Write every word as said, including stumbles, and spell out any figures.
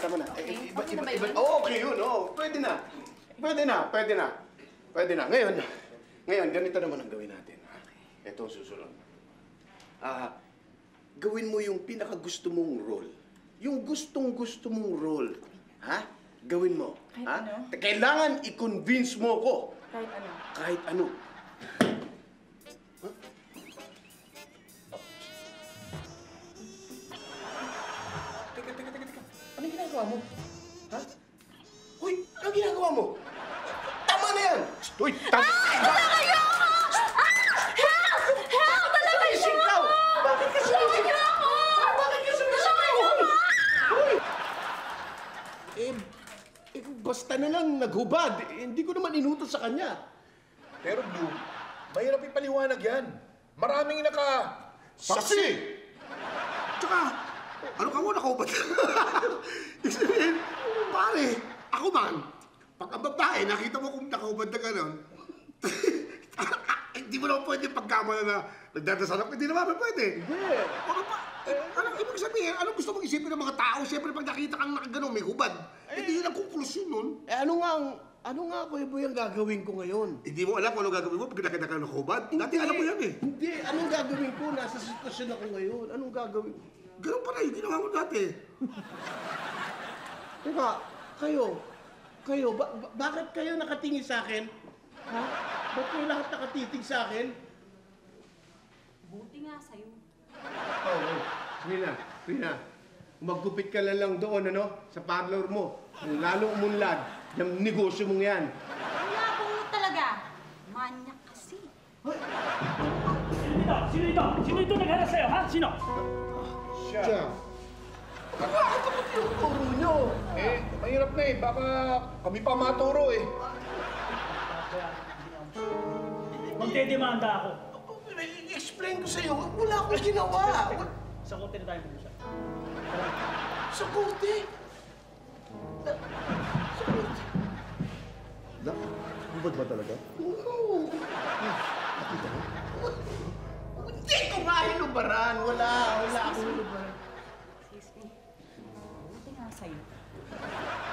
tama na. Okay, Eh, iba, okay iba, na ba iba, yun? oh, okay yun, oh. Pwede na. Pwede na, pwede na. Pwede na. Ngayon, ngayon, ganito naman ang gawin natin. Ha? Ito ang susunod. Ah, gawin mo yung pinakagusto mong role. Yung gustong-gusto mong role. Ha? Gawin mo. Kahit ha? ano? Kailangan i-convince mo ko. Kahit ano. Kahit ano. Huh? Teka, teka, teka, teka. Anong ginagawa mo? Ha? Hoy, anong ginagawa mo? Tama na yan! Hoy, tama! Ah! Talaga yun! Help! Help! Talaga yun! Sumisigaw! Bakit ka sumisigaw? Bakit ka sumisigaw? Hoy! Eh, eh, basta na lang naghubad. Eh, hindi ko naman inutos sa kanya. Pero Blue, mahirap ipaliwanag yan. Maraming naka... Saksi! Tsaka, ano ka mo nakahubad? Ibig sabihin, pare, ako man, pag ang babae, nakita mo kung nakahubad na gano'n, hindi mo naman pwede pagkamala na nagdadasal ako. Hindi naman pwede. Hindi. Ano pa? Eh, anong ibig sabihin? Anong gusto mong isipin ng mga tao? Siyempre, pag nakita kang nakagano'n, may hubad. Eh, hindi yun ang konklusyon nun. Eh, ano nga ang... Ano nga, Kuya Boy, ang gagawin ko ngayon? Hindi mo alam kung ano gagawin mo pag nakita ka ng hubad? Dati alam mo yan eh. Hindi. Anong gagawin ko? Nasa sitwasyon ako ngayon. Anong gagawin ko? Ganun pa rin. Ginawa mo dati. Teka, kayo, kayo, ba ba bakit kayo nakatingin sa akin? Ha? Ba't kayo lahat nakatitig sa akin? Buti nga sa'yo. Oo, oh, Rina, Rina, maggupit ka na lang doon, ano, sa parlor mo. Ang lalong umunlad, yung negosyo mong yan. Wala akong talaga. Manyak kasi. Sino ito? Sino ito? Sino ito nagharas sa'yo, ha? Sino? Siya. Siya. Bakit ako tinuturo nyo? Eh, mahirap na eh. Baka kami pa maturo eh. Magdedemanda ako. I-explain ko sa'yo, wala akong ginawa. Sa korte na tayo mag-usap. Sa korte? Sa korte? Nak, hubad ba talaga? Oo. Nakita mo? Hindi ko nga hinubaran. Wala, wala akong hinubaran. Excuse me. Buti nga sa'yo.